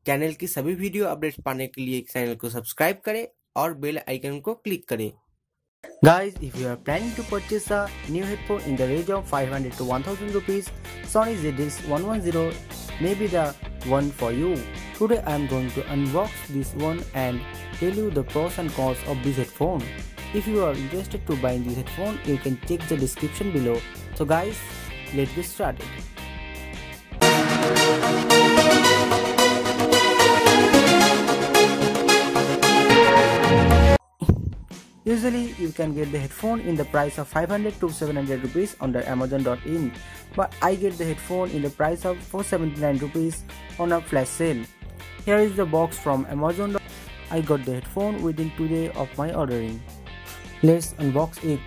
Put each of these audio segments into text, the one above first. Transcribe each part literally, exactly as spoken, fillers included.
Channel की सभी video updates पाने के लिए चैनल को सब्सक्राइब करें और बेल आइकन को क्लिक करें। Guys, if you are planning to purchase a new headphone in the range of five hundred to one thousand rupees, Sony Z X one ten may be the one for you. Today I am going to unbox this one and tell you the pros and cons of this headphone. If you are interested to buy this headphone, you can check the description below. So guys, let's get started. Usually you can get the headphone in the price of five hundred to seven hundred rupees on the amazon dot in, but I get the headphone in the price of four hundred seventy-nine rupees on a flash sale. Here is the box from Amazon. I got the headphone within two days of my ordering. Let's unbox it.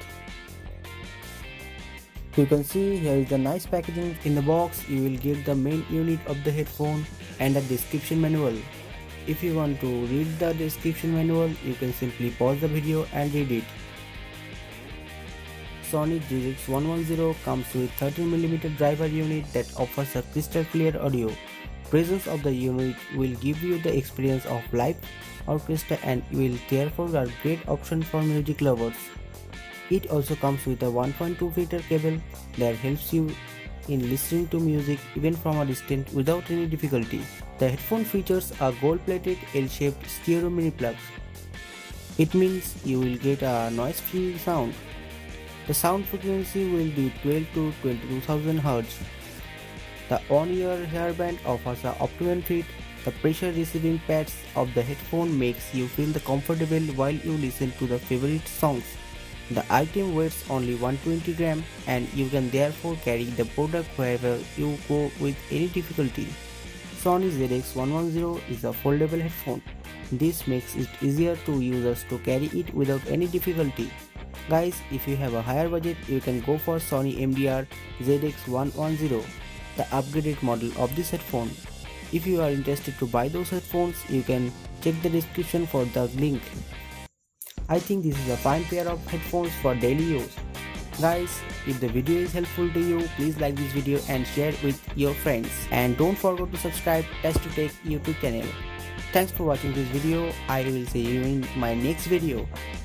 You can see here is the nice packaging. In the box you will get the main unit of the headphone and a description manual. If you want to read the description manual, you can simply pause the video and read it. Sony Z X one ten comes with thirteen millimeter driver unit that offers a crystal clear audio. Presence of the unit will give you the experience of live orchestra and will therefore a great option for music lovers. It also comes with a one point two meter cable that helps you in listening to music even from a distance without any difficulty. The headphone features a gold-plated L-shaped stereo mini plug. It means you will get a noise-free sound. The sound frequency will be twelve to twenty-two thousand hertz. The on-ear hairband offers a optimum fit. The pressure receiving pads of the headphone makes you feel comfortable while you listen to the favorite songs. The item weighs only one hundred twenty grams and you can therefore carry the product wherever you go with any difficulty. Sony Z X one ten is a foldable headphone. This makes it easier to users to carry it without any difficulty. Guys, if you have a higher budget, you can go for Sony M D R Z X one ten, the upgraded model of this headphone. If you are interested to buy those headphones, you can check the description for the link. I think this is a fine pair of headphones for daily use. Guys, if the video is helpful to you, please like this video and share with your friends. And don't forget to subscribe Test to Tech YouTube channel. Thanks for watching this video. I will see you in my next video.